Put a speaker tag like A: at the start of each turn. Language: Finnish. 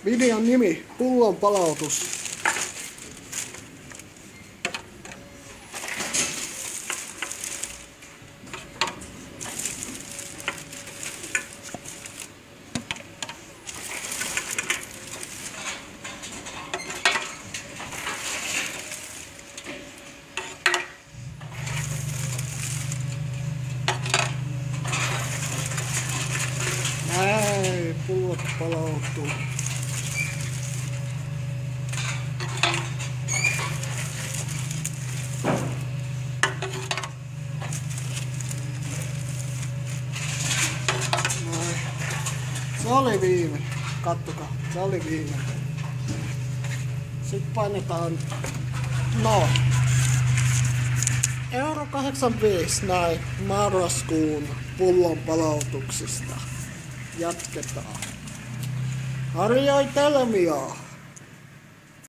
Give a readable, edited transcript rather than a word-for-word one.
A: Videon nimi, pullon palautus. Näin, pullot palautuu. Näin. Se oli viimeinen. Kattokaa, se oli viimeinen. Sitten painetaan noin. Euro 85 näin marraskuun pullon palautuksista. Jatketaan. Harjoitelmia!